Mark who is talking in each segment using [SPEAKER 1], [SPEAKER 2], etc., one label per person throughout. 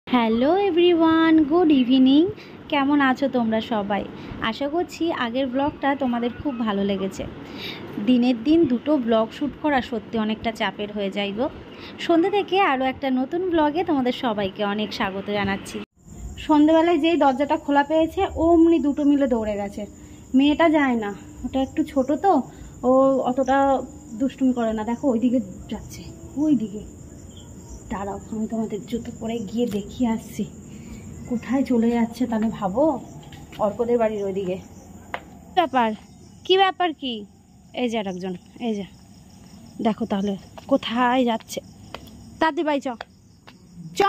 [SPEAKER 1] Hello everyone, good evening. কেমন আছো তোমরা সবাই? আশা করছি আগের ব্লগটা তোমাদের খুব ভালো লেগেছে। দিনের দিন দুটো ব্লগ শ্যুট করা সত্যি অনেকটা চাপের হয়ে যায় গো। সন্ধ্যে থেকে আরও একটা নতুন ব্লগে তোমাদের সবাইকে অনেক স্বাগত জানাচ্ছি। সন্ধ্যেবেলায় যেই দরজাটা খোলা পেয়েছে অমনি দুটো মিলে দৌড়ে গেছে। মেয়েটা যায় না, ওটা একটু ছোট তো, ও অতটা দুষ্টুমি করে না। দেখো ওইদিকে যাচ্ছে, ওই দিকে। দাঁড়াও, আমি তোমাদের জুতো পরে গিয়ে দেখিয়ে আসছি কোথায় চলে যাচ্ছে। তাহলে ভাবো, অর্কদের বাড়ির ওইদিকে। ব্যাপার কি? এই যে আরেকজন, এই যে দেখো তাহলে কোথায় যাচ্ছে। তাড়াতাড়ি বাই, চ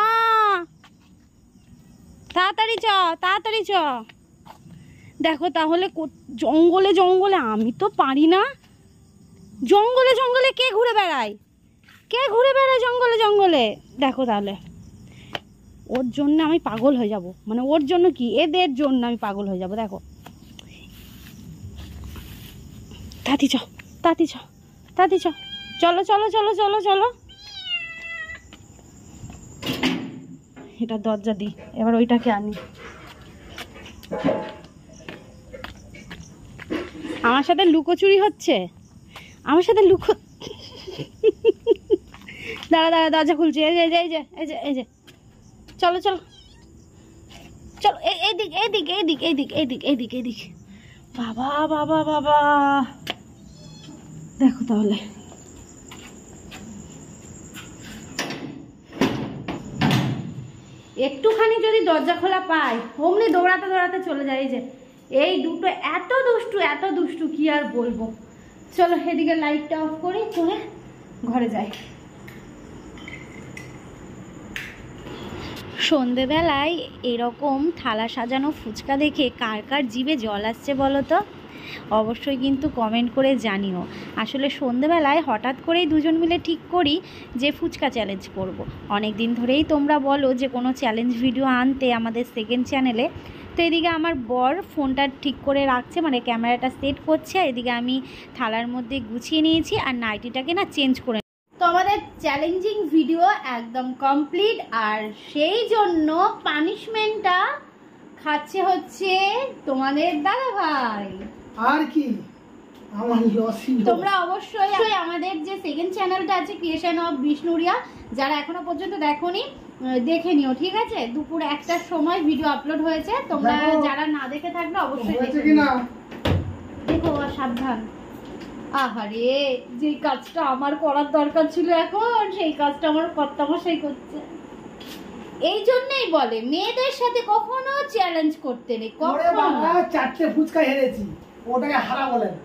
[SPEAKER 1] তাড়াতাড়ি চ। দেখো তাহলে জঙ্গলে জঙ্গলে, আমি তো পারি না। জঙ্গলে জঙ্গলে কে ঘুরে বেড়ায় জঙ্গলে জঙ্গলে? দেখো তাহলে ওর জন্য আমি পাগল হয়ে যাব। মানে ওর জন্য কি, এদের জন্য আমি পাগল হয়ে যাব। দেখো, তাড়াতাড়ি চ, চলো চলো চলো চলো চলো। এটা দরজা দি, এবার ওইটাকে আনি। আমার সাথে লুকোচুরি হচ্ছে, আমার সাথে দাঁড়া দরজা খুলছি। এই যে চলো চলো চলো, এইদিক। বাবা, দেখো তাহলে একটুখানি যদি দরজা খোলা পাই অমনি দৌড়াতে দৌড়াতে চলে যায়। এই দুটো এত দুষ্টু কি আর বলবো। চলো এদিকে লাইটটা অফ করি, করে ঘরে যাই। সন্ধেবেলায় এরকম থালা সাজানো ফুচকা দেখে কার কার জিভে জল আসছে বলো তো? অবশ্যই কিন্তু কমেন্ট করে জানিও। আসলে সন্ধেবেলায় হঠাৎ করেই দুজন মিলে ঠিক করি যে ফুচকা চ্যালেঞ্জ করব। অনেক দিন ধরেই তোমরা বলো যে কোনো চ্যালেঞ্জ ভিডিও আনতে আমাদের সেকেন্ড চ্যানেলে। তো এদিকে আমার বর ফোনটা ঠিক করে রাখছে, মানে ক্যামেরাটা সেট করছে, এদিকে আমি থালার মধ্যে গুছিয়ে নিয়েছি আর নাইটিটাকে না চেঞ্জ করে। তো আমাদের চ্যালেঞ্জিং ভিডিও একদম কমপ্লিট, আর সেই জন্য পানিশমেন্টটা খাচ্ছে হচ্ছে তোমাদের দাদা ভাই। আর কি, তোমরা অবশ্যই আমাদের যে সেকেন্ড চ্যানেলটা আছে ক্রিয়েশন অফ বিষ্ণুরিয়া, যারা এখনো পর্যন্ত দেখোনি দেখে নিও, ঠিক আছে? দুপুর 1টার সময় ভিডিও আপলোড হয়েছে, তোমরা যারা না দেখে থাকবে অবশ্যই দেখো। সাবধান। আহারে, যে কাজটা আমার করার দরকার ছিল এখন সেই কাজটা আমার কর্তামশাই করছে। এই জন্যই বলে মেয়েদের সাথে কখনো চ্যালেঞ্জ করতে নেই। কখনো।
[SPEAKER 2] 4টে ফুচকা হেরেছি, ওটাকে হারা বলে না।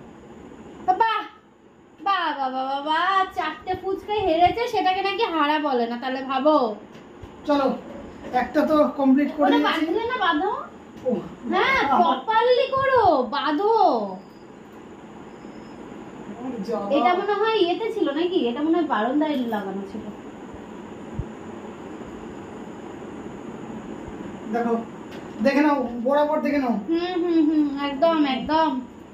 [SPEAKER 1] বাবা 4টে ফুচকা হেরেছে, সেটাকে নাকি হারা বলে না? তাহলে ভাবো।
[SPEAKER 2] চলো একটা তো কমপ্লিট করে নিয়েছি।
[SPEAKER 1] বাঁধলে না, বাঁধো। হ্যাঁ, প্রপারলি করো, বাঁধো। এটা মনে হয় ইয়েতে ছিল নাকি? এটা মনে হয় বারান্দায় লাগানো ছিল।
[SPEAKER 2] দেখো, দেখে নাও, বরাবর দেখে নাও।
[SPEAKER 1] একদম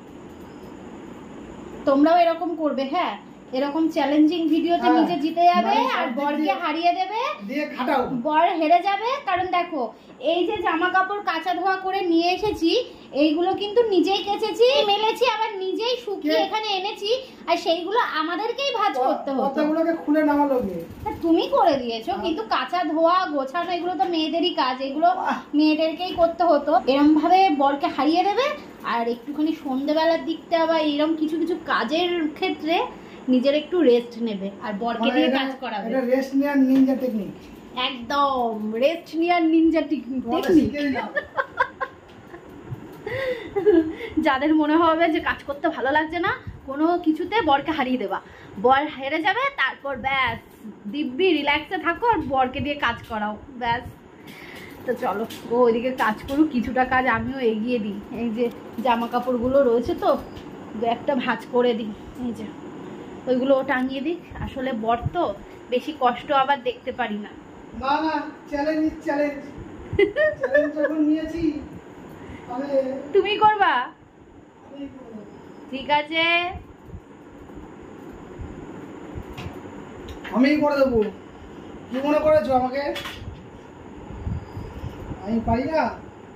[SPEAKER 1] তোমরাও এরকম করবে। হ্যাঁ, এরকম চ্যালেঞ্জিং ভিডিওতে নিজে জিতে যাবে আর বরকে হারিয়ে দেবে,
[SPEAKER 2] দিয়ে খাটাও।
[SPEAKER 1] বর হেরে যাবে। কারণ দেখো, এই যে জামা কাপড় কাঁচা ধোয়া করে নিয়ে এসেছি, এইগুলো কিন্তু নিজেই কেচেছি, মেলেছি, আবার নিজেই শুকিয়ে এখানে এনেছি, আর সেইগুলো আমাদেরকেই ভাঁজ করতে হতো।
[SPEAKER 2] কতগুলোকে খুলে নামালো কে?
[SPEAKER 1] তুমি করে দিয়েছো, কিন্তু কাঁচা ধোয়া গোছানো এগুলো তো মেয়েদেরই কাজ, এগুলো মেয়েদেরকেই করতে হতো। এরকম ভাবে বরকে হারিয়ে দেবে, আর একটুখানি সন্ধ্যেবেলার দিকটা বা এরকম কিছু কিছু কাজের ক্ষেত্রে নিজের একটু রেস্ট নেবে আর বরকে দিয়ে কাজ করাবে।
[SPEAKER 2] এটা রেস্ট নেয়ার নিনজা টেকনিক।
[SPEAKER 1] একদম রেস্ট নেয়ার নিনজা টেকনিক। যাদের মনে হবে যে কাজ করতে ভালো লাগছে না, কোনো কিছুতে বরকে হারিয়ে দেবা, বর হেরে যাবে, তারপর ব্যাস দিব্যি রিল্যাক্সে থাকো আর বরকে দিয়ে কাজ করাও, ব্যাস। তো চলো, ও ওইদিকে কাজ করুক, কিছুটা কাজ আমিও এগিয়ে দিই। এই যে জামা কাপড়গুলো রয়েছে তো, একটা ভাঁজ করে দিই, এই যে ওইগুলো টাঙিয়ে দিই। আসলে বর তো বেশি কষ্ট আবার দেখতে পারি না। তুমি করবা? ঠিক আছে,
[SPEAKER 2] আমি করে দেবো। কি মনে করেছো আমাকে? আমি পারি না।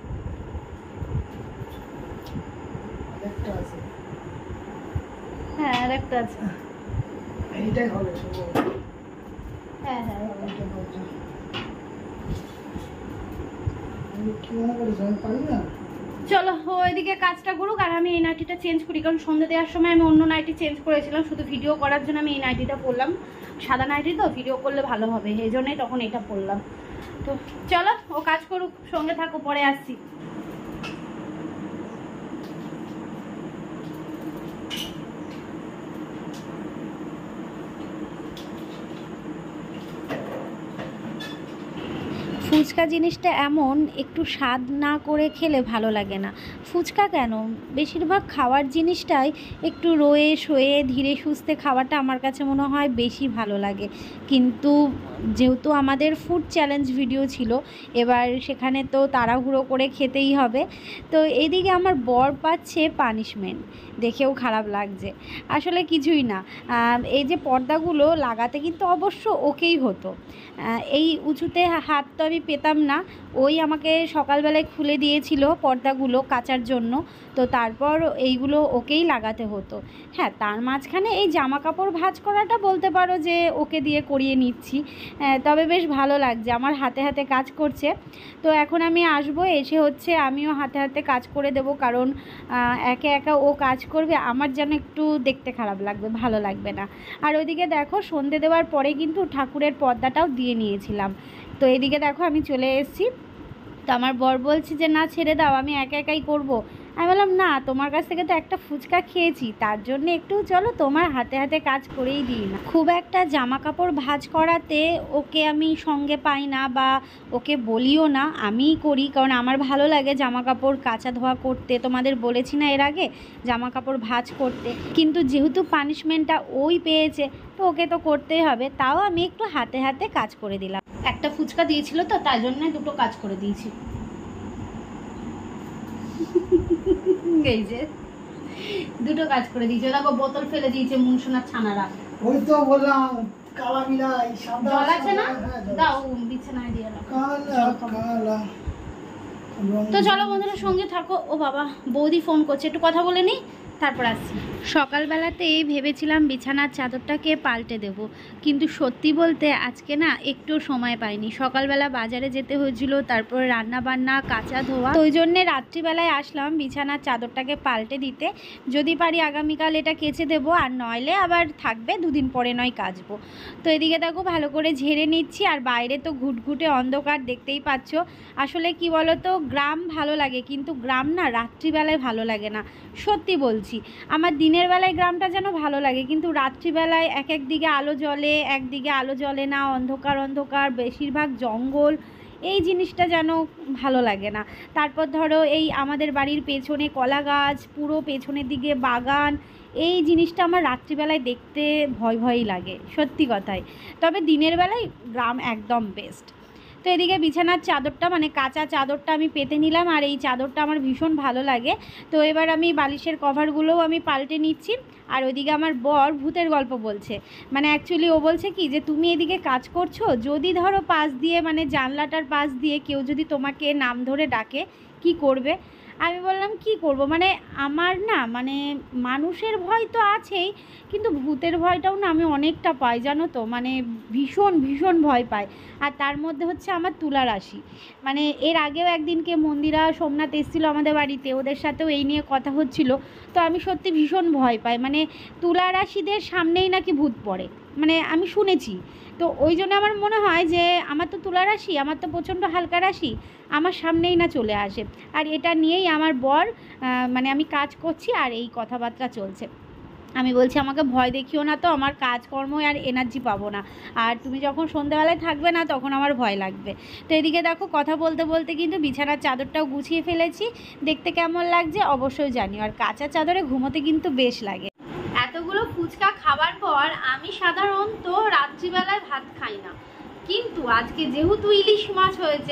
[SPEAKER 2] একটা আছে,
[SPEAKER 1] হ্যাঁ আর একটা আছে।
[SPEAKER 2] এইটাই হবে শুভ।
[SPEAKER 1] হ্যাঁ হ্যাঁ
[SPEAKER 2] এইটা করছো। আমি কি মনে করিস আমি পারি না?
[SPEAKER 1] চলো ওইদিকে কাজটা করুক আর আমি এই নাইটিটা চেঞ্জ করি, কারণ সন্ধ্যে দেওয়ার সময় আমি অন্য নাইটি চেঞ্জ করেছিলাম, শুধু ভিডিও করার জন্য আমি এই নাইটিটা পরলাম। সাদা নাইটি তো ভিডিও করলে ভালো হবে, এই জন্যই তখন এটা পরলাম। তো চলো ও কাজ করুক, সঙ্গে থাকো, পরে আসছি। ফুচকা জিনিসটা এমন, একটু স্বাদ না করে খেলে ভালো লাগে না। ফুচকা কেন, বেশিরভাগ খাওয়ার জিনিসটাই একটু রয়ে শয়ে ধীরে সুস্থে খাওয়াটা আমার কাছে মনে হয় বেশি ভালো লাগে। কিন্তু যেহেতু আমাদের ফুড চ্যালেঞ্জ ভিডিও ছিল, এবার সেখানে তো তাড়াহুড়ো করে খেতেই হবে। তো এদিকে আমার বর পাচ্ছে পানিশমেন্ট, দেখেও খারাপ লাগছে। আসলে কিছুই না, এই যে পর্দাগুলো লাগাতে কিন্তু অবশ্য ওকেই হতো। এই উঁচুতে হাত তো আমি পেতাম না, ওই আমাকে সকালবেলায় খুলে দিয়েছিল পর্দাগুলো কাচার জন্য। তো তারপর এইগুলো ওকেই লাগাতে হতো। হ্যাঁ, তার মাঝখানে এই জামা কাপড় ভাঁজ করাটা বলতে পারো যে ওকে দিয়ে করিয়ে নিচ্ছি। তবে বেশ ভালো লাগছে, আমার হাতে হাতে কাজ করছে। তো এখন আমি আসবো, এসে হচ্ছে আমিও হাতে হাতে কাজ করে দেবো, কারণ একা একা ও কাজ করবে, আমার যেন একটু দেখতে খারাপ লাগবে, ভালো লাগবে না। আর ওইদিকে দেখো সন্ধে দেওয়ার পরে কিন্তু ঠাকুরের পর্দাটাও দিয়ে নিয়েছিলাম। তো এদিকে দেখো আমি চলে এসেছি। তো আমার বর বলছে যে না ছেড়ে দাও, আমি একা একাই করব। আমি বললাম না, তোমার কাছ থেকে তো একটা ফুচকা খেয়েছি, তার জন্য একটু চলো তোমার হাতে হাতে কাজ করেই দিই না। খুব একটা জামা কাপড় ভাঁজ করাতে ওকে আমি সঙ্গে পাই না, বা ওকে বলিও না, আমিই করি, কারণ আমার ভালো লাগে জামা কাপড় কাচা ধোয়া করতে। তোমাদের বলেছি না এর আগে, জামা কাপড় ভাঁজ করতে। কিন্তু যেহেতু পানিশমেন্টটা ওই পেয়েছে, তো ওকে তো করতেই হবে। তাও আমি একটু হাতে হাতে কাজ করে দিলাম। একটা ফুচকা দিয়েছিল তো, তাই জন্য দুটো কাজ করে দিয়েছি। এই যে দুটো কাজ করে দিয়েছে, দেখো বোতল ফেলে দিয়েছে মুনসোনার ছানারা।
[SPEAKER 2] ওই তো বললাম কালা মিলাই সাদা।
[SPEAKER 1] জল আছে না, দাও বিছানায় দিয়ে দাও।
[SPEAKER 2] কালা কালা।
[SPEAKER 1] তো চলো বন্ধুরা সঙ্গে থাকো। ও বাবা, বৌদি ফোন করছে, একটু কথা বলে নিই, তারপর আসছি। সকালবেলাতেই ভেবেছিলাম বিছানার চাদরটাকে পাল্টে দেব, কিন্তু সত্যি বলতে আজকে না একটু সময় পাইনি। সকালবেলা বাজারে যেতে হয়েছিল, তারপর রান্না বান্না কাঁচা ধোয়া, তো ওই জন্যে রাত্রিবেলায় আসলাম বিছানার চাদরটাকে পাল্টে দিতে। যদি পারি আগামীকাল এটা কেচে দেবো, আর নইলে আবার থাকবে, দুদিন পরে নয় কাচবো। তো এদিকে দেখো ভালো করে ঝেড়ে নিচ্ছি, আর বাইরে তো ঘুটঘুটে অন্ধকার, দেখতেই পাচ্ছ। আসলে কি বলো তো, গ্রাম ভালো লাগে, কিন্তু গ্রাম না রাত্রিবেলায় ভালো লাগে না, সত্যি বলছি। আমার দিনের বেলায় গ্রামটা যেন ভালো লাগে, কিন্তু রাত্রিবেলায় এক একদিকে আলো জ্বলে, একদিকে আলো জ্বলে না, অন্ধকার অন্ধকার, বেশিরভাগ জঙ্গল, এই জিনিসটা যেন ভালো লাগে না। তারপর ধরো এই আমাদের বাড়ির পেছনে কলা গাছ, পুরো পেছনের দিকে বাগান, এই জিনিসটা আমার রাত্রিবেলায় দেখতে ভয় ভয়ই লাগে, সত্যি কথাই। তবে দিনের বেলায় গ্রাম একদম বেস্ট। তো এদিকে বিছানার চাদরটা, মানে কাঁচা চাদরটা আমি পেতে নিলাম, আর এই চাদরটা আমার ভীষণ ভালো লাগে। তো এবার আমি বালিশের কভারগুলোও আমি পাল্টে নিচ্ছি। আর ওইদিকে আমার বর ভূতের গল্প বলছে, মানে অ্যাকচুয়ালি ও বলছে কি যে তুমি এদিকে কাজ করছো, যদি ধরো পাশ দিয়ে, মানে জানলাটার পাশ দিয়ে কেউ যদি তোমাকে নাম ধরে ডাকে, কি করবে? আমি বললাম কি করব, মানে আমার না, মানে মানুষের ভয় তো আছেই, কিন্তু ভূতের ভয়টাও না আমি অনেকটা পাই, জানো তো, মানে ভীষণ ভীষণ ভয় পাই। আর তার মধ্যে হচ্ছে আমার তুলা রাশি, মানে এর আগেও একদিনকে মন্দিরা সোমনাথ এসেছিলো আমাদের বাড়িতে, ওদের সাথেও এই নিয়ে কথা হচ্ছিল। তো আমি সত্যি ভীষণ ভয় পাই, মানে তুলা রাশিদের সামনেই নাকি ভূত পড়ে, মানে আমি শুনেছি। তো ওই জন্য আমার মনে হয় যে আমার তো তুলা রাশি, আমার তো প্রচণ্ড হালকা রাশি, আমার সামনেই না চলে আসে। আর এটা নিয়েই আমার বর, মানে আমি কাজ করছি আর এই কথাবার্তা চলছে। আমি বলছি আমাকে ভয় দেখিও না, তো আমার কাজকর্ম আর এনার্জি পাবো না, আর তুমি যখন সন্ধ্যাবেলায় থাকবে না তখন আমার ভয় লাগবে। তো এদিকে দেখো কথা বলতে বলতে কিন্তু বিছানার চাদরটাও গুছিয়ে ফেলেছি, দেখতে কেমন লাগছে অবশ্যই জানিও। আর কাঁচা চাদরে ঘুমোতে কিন্তু বেশ লাগে। এতগুলো ফুচকা খাবার পর আমি সাধারণত রাত্রিবেলায় ভাত খাই না, কিন্তু আজকে যেহেতু ইলিশ মাছ হয়েছে,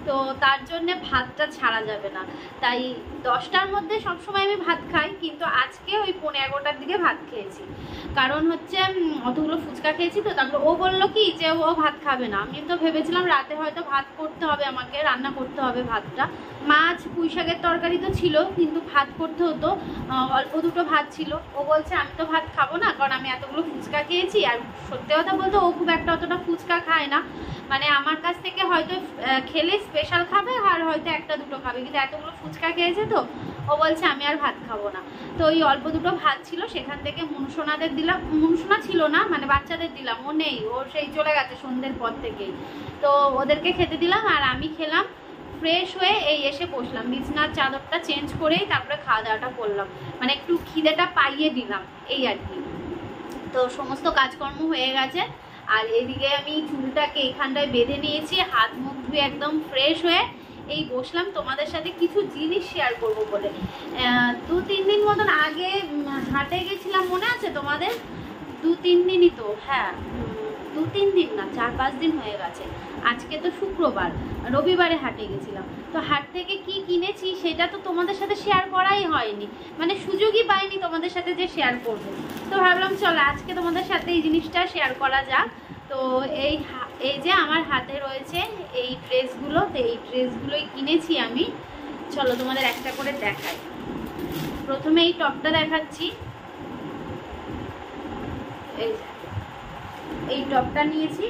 [SPEAKER 1] তো তার জন্য ভাতটা ছাড়া যাবে না, তাই 10টার মধ্যে সবসময় আমি ভাত খাই, কিন্তু আজকে ওই 11:30টার দিকে ভাত খেয়েছি। কারণ হচ্ছে অতগুলো ফুচকা খেয়েছি তো। তারপর ও বললো কি যে ও ভাত খাবে না। আমি তো ভেবেছিলাম রাতে হয়তো ভাত করতে হবে, আমাকে রান্না করতে হবে ভাতটা। মাছ পুঁই শাকের তরকারি তো ছিল, কিন্তু ভাত করতে হতো, অল্প দুটো ভাত ছিল। ও বলছে আমি তো ভাত খাবো না, কারণ আমি এতগুলো ফুচকা খেয়েছি। আর সত্যি কথা বলতে ও খুব একটা অতটা ফুচকা খায় না, মানে আমার কাছ থেকে হয়তো খেলে স্পেশাল খাবে আর হয়তো একটা দুটো খাবে, কিন্তু এতগুলো ফুচকা খেয়েছে তো ও বলছে আমি আর ভাত খাবো না। তো ওই অল্প দুটো ভাত ছিল, সেখান থেকে মুনসোনাদের দিলাম। মুনসোনা ছিল না, মানে বাচ্চাদের দিলাম, ও নেই, ও সেই চলে গেছে সন্ধ্যের পর থেকেই। তো ওদেরকে খেতে দিলাম আর আমি খেলাম। ফ্রেশ হয়ে এই এসে বসলাম, বিছনার চাদরটা চেঞ্জ করেই তারপরে খাওয়া দাওয়াটা করলাম, মানে একটু খিদেটা পাইয়ে দিলাম এই আর কি। তো সমস্ত কাজকর্ম হয়ে গেছে। আর এদিকে আমি চুলটাকে এখানটায় বেঁধে নিয়েছি, হাত মুখ ধুয়ে একদম ফ্রেশ হয়ে এই বসলাম তোমাদের সাথে কিছু জিনিস শেয়ার করব বলে। 2-3 দিন মতন আগে হাটে গেছিলাম, মনে আছে তোমাদের? 2-3 দিনই তো, হ্যাঁ 2-3 দিন না, 4-5 দিন হয়ে গেছে। আজকে তো শুক্রবার, রবিবারে হাটে গেছিলাম। তো হাট থেকে কি কিনেছি সেটা তো তোমাদের সাথে শেয়ার করাই হয়নি, মানে সুযোগই পাইনি তোমাদের সাথে যে শেয়ার করব। তো ভাবলাম চলো আজকে তোমাদের সাথে এই জিনিসটা শেয়ার করা যাক। তো এই যে আমার হাতে রয়েছে এই ড্রেসগুলো, তো এই ড্রেসগুলোই কিনেছি আমি। চলো তোমাদের একটা করে দেখাই। প্রথমে এই টপটা দেখাচ্ছি। এই টপটা নিয়েছি,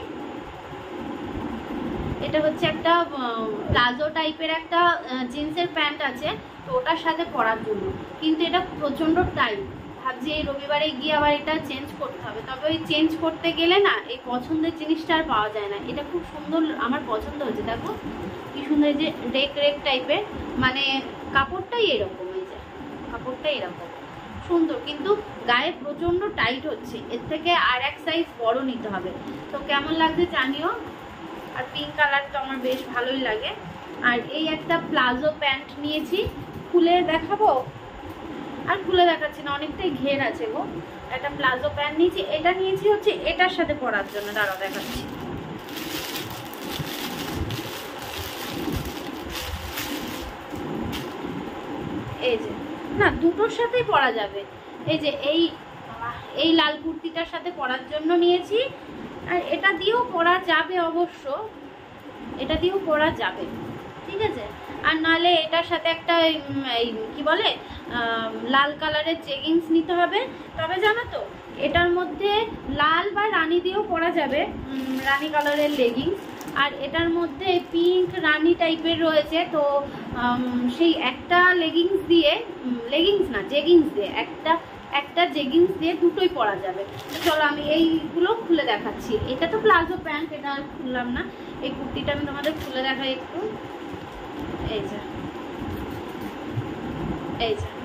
[SPEAKER 1] এটা হচ্ছে একটা প্লাজো টাইপের একটা জিন্সের প্যান্ট আছে, তো ওটার সাথে পরার জন্য। কিন্তু এটা প্রচণ্ড টাইট, ভাবছি এই রবিবারে গিয়ে আবার এটা চেঞ্জ করতে হবে। তবে ওই চেঞ্জ করতে গেলে না এই পছন্দের জিনিসটা আর পাওয়া যায় না। এটা খুব সুন্দর, আমার পছন্দ হয়েছে। দেখো কি সুন্দর, এই যে রেক রেক টাইপের, মানে কাপড়টাই এরকম, এই যে কাপড়টাই এরকম সুন্দর, কিন্তু গায়ে প্রচণ্ড টাইট হচ্ছে। এর থেকে আর এক সাইজ বড় নিতে হবে। তো কেমন লাগছে জানিও। আর পিঙ্ক কালারটা আমার বেশ ভালোই লাগে। আর এই একটা প্লাজো প্যান্ট নিয়েছি, খুলে দেখাবো? আর খুলে দেখাচ্ছি না, অনেকটাই ঘের আছে গো। একটা প্লাজো প্যান্ট নিয়েছি, এটা নিয়েছি হচ্ছে এটার সাথে পরার জন্য। দাঁড়াও দেখাচ্ছি। এই যে, না দুটোর সাথেই পরা যাবে। এই যে এই লাল কুর্তিটার সাথে পরার জন্য নিয়েছি। আর এটা দিয়েও পরা যাবে অবশ্য, এটা দিয়েও পরা যাবে, ঠিক আছে। আর নাহলে এটার সাথে একটা এই কি বলে লাল কালারের জেগিংস নিতে হবে। তবে জানো তো এটার মধ্যে লাল বা রানী দিয়েও পরা যাবে, রানী কালারের লেগিংস। আর এটার মধ্যে পিঙ্ক রানী টাইপের রয়েছে, তো সেই একটা লেগিংস দিয়ে, লেগিংস না জেগিংস দিয়ে, একটা জেগিংস দিয়ে দুটোই পরা যাবে। চলো আমি এইগুলো খুলে দেখাচ্ছি। এটা তো প্লাজো প্যান্ট, এটা আর খুললাম না। এই কুর্তিটা আমি তোমাদের খুলে দেখাই একটু। এই যে, এই যে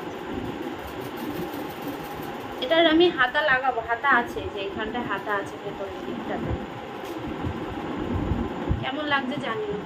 [SPEAKER 1] এটার আমি হাতা লাগাবো, হাতা আছে, যে এখানটায় হাতা আছে ভেতরের দিকটাতে। কেমন লাগছে জানিও।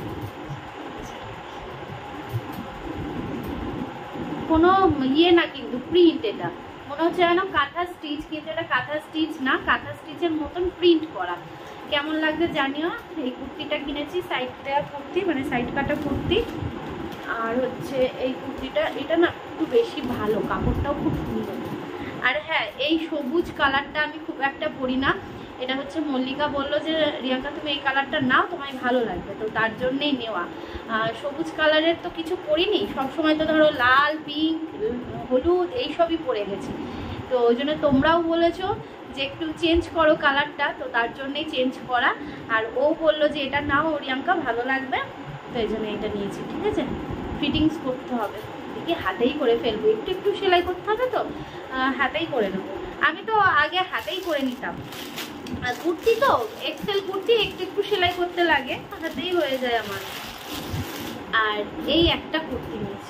[SPEAKER 1] কোনো ইয়ে না কিন্তু প্রিন্ট, এটা মনে হচ্ছে যেন কাঁথা স্টিচ, কিন্তু এটা কাঁথা স্টিচ না, কাঁথা স্টিচের মতন প্রিন্ট করা। কেমন লাগছে জানিও। এই কুর্তিটা কিনেছি, সাইড দেওয়া কুর্তি, মানে সাইড কাটা কুর্তি। আর হচ্ছে এই কুর্তিটা, এটা না একটু বেশি ভালো, কাপড়টাও খুব সুন্দর। আর হ্যাঁ, এই সবুজ কালারটা আমি খুব একটা পরি না। এটা হচ্ছে মল্লিকা বললো যে রিয়াঙ্কা তুমি এই কালারটা নাও, তোমায় ভালো লাগবে, তো তার জন্যেই নেওয়া। সবুজ কালারের তো কিছু পরিনি, সবসময় তো ধরো লাল, পিঙ্ক, হলুদ এইসবই পরে গেছি। তো ওই জন্য তোমরাও বলেছো যে একটু চেঞ্জ করো কালারটা, তো তার জন্যেই চেঞ্জ করা। আর ও বললো যে এটা নাও রিয়াঙ্কা, ভালো লাগবে, তো এই জন্য এটা নিয়েছি, ঠিক আছে। ফিটিংস করতে হবে, দেখি হাতেই করে ফেলবো, একটু একটু সেলাই করতে হবে, তো হাতেই করে নেবো। আমি তো আগে হাতেই করে নিতাম, কুর্তি তো এক্সেল কুর্তি, একটু একটু সেলাই করতে লাগে, হাতেই হয়ে যায় আমার। আর এই একটা কুর্তি নিয়েছি,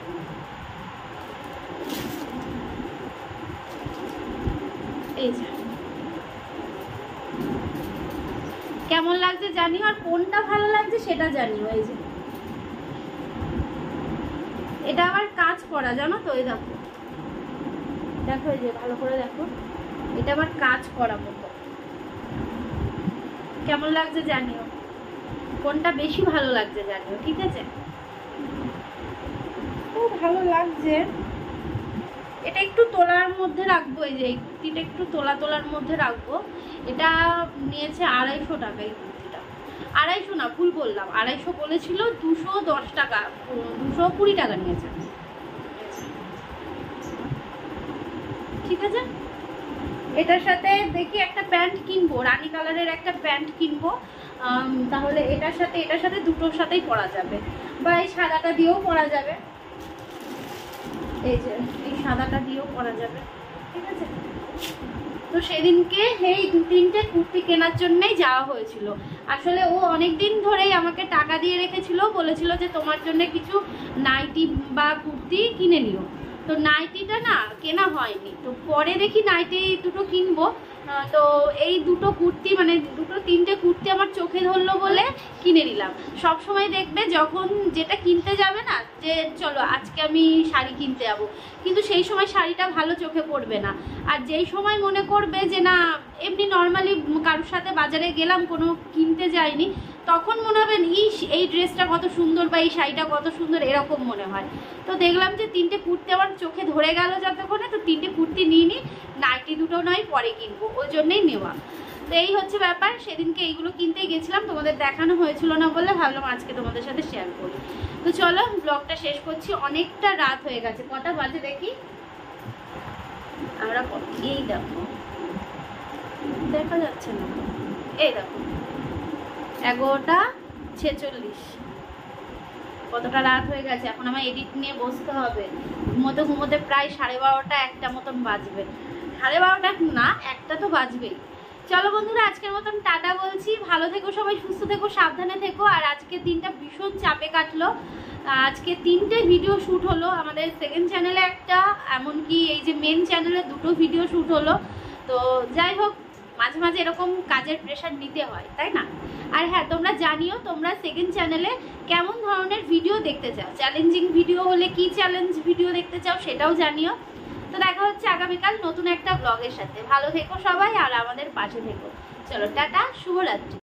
[SPEAKER 1] এই যে কেমন লাগছে জানিও, আর কোনটা ভালো লাগছে সেটা জানিও। এই যে এটা আবার কাজ করা, জানো তো, এই দেখো দেখো, এই যে ভালো করে দেখো, এটা আবার কাজ করা মতো। কেমন লাগছে জানিও। কোনটা বেশি ভালো লাগছে জানিও, ঠিক আছে? খুব ভালো লাগছে। এটা একটু তোলার মধ্যে রাখবো, এই যে এই কুর্তিটা একটু তোলার মধ্যে রাখবো। এটা নিয়েছে 250 টাকা এই কুর্তিটা। 250 না, ভুল বললাম, 250 বলেছিল, 210 টাকা, 220 টাকা নিয়েছে, ঠিক আছে? এটার সাথে দেখি একটা প্যান্ট কিনবো, রানী কালারের একটা প্যান্ট কিনবো, তাহলে এটার সাথে দুটোর সাথেই পরা যাবে, বা এই সাদাটা দিয়েও পরা যাবে, এই যে এই সাদাটা দিয়েও পরা যাবে, ঠিক আছে? তো সেদিনকে এই 2-3টে কুর্তি কেনার জন্যই যাওয়া হয়েছিল। আসলে ও অনেকদিন ধরেই আমাকে টাকা দিয়ে রেখেছিল, বলেছিল যে তোমার জন্য কিছু নাইটি বা কুর্তি কিনে নিও। তো নাইটিটা না কেনা হয়নি, তো পরে দেখি নাইটি দুটো কিনবো। তো এই দুটো কুর্তি মানে 2-3টে কুর্তি আমার চোখে ধরলো বলে কিনে নিলাম। সব সময় দেখবে যখন যেটা কিনতে যাবে না, যে চলো আজকে আমি শাড়ি কিনতে যাবো, কিন্তু সেই সময় শাড়িটা ভালো চোখে পড়বে না। আর যেই সময় মনে করবে যে না এমনি নর্মালি কারোর সাথে বাজারে গেলাম, কোনো কিনতে যাইনি, তখন মনে হবে এই ড্রেসটা কত সুন্দর বা এই শাড়িটা কত সুন্দর, এরকম মনে হয়। তো দেখলাম যে 3টে কুর্তি আমার চোখে ধরে গেল যতক্ষণে, তো 3টে কুর্তি নিয়ে নিই, নাইটি দুটো নয় পরে কিনবো, ওই জন্যই নেওয়া। তো এই হচ্ছে ব্যাপার। সেদিনকে এইগুলো কিনতেই গেছিলাম, তোমাদের দেখানো হয়েছিল না বলে ভাবলাম আজকে তোমাদের সাথে শেয়ার করি। তো চলো ব্লগটা শেষ করছি, অনেকটা রাত হয়ে গেছে। কটা বাজে দেখি আমরা, এই দেখো দেখা যাচ্ছে না, এই দেখো 11:46, কতটা রাত হয়ে গেছে। এখন আমার এডিট নিয়ে বসতে হবে, ঘুমোতে ঘুমোতে প্রায় 12:30 1টা মতন বাজবে। 12:30 না, 1টা তো বাজবেই। চলো বন্ধুরা, আজকের মতন টাটা বলছি। ভালো থেকো সবাই, সুস্থ থেকো, সাবধানে থেকো। আর আজকের দিনটা ভীষণ চাপে কাটলো। আজকে 3টে ভিডিও শ্যুট হলো, আমাদের সেকেন্ড চ্যানেলে একটা, এমনকি এই যে মেন চ্যানেলে 2টো ভিডিও শ্যুট হলো। তো যাই হোক, মাঝে মাঝে এরকম কাজের প্রেশার নিতে হয়, তাই না? আর হ্যাঁ, তোমরা জানিও তোমরা সেকেন্ড চ্যানেলে কেমন ধরনের ভিডিও দেখতে চাও, চ্যালেঞ্জিং ভিডিও হলে কি চ্যালেঞ্জ ভিডিও দেখতে চাও সেটাও জানিও। তো দেখা হচ্ছে আগামীকাল নতুন একটা ব্লগের সাথে। ভালো থেকো সবাই আর আমাদের পাশে থেকো। চলো টাটা, শুভরাত্রি।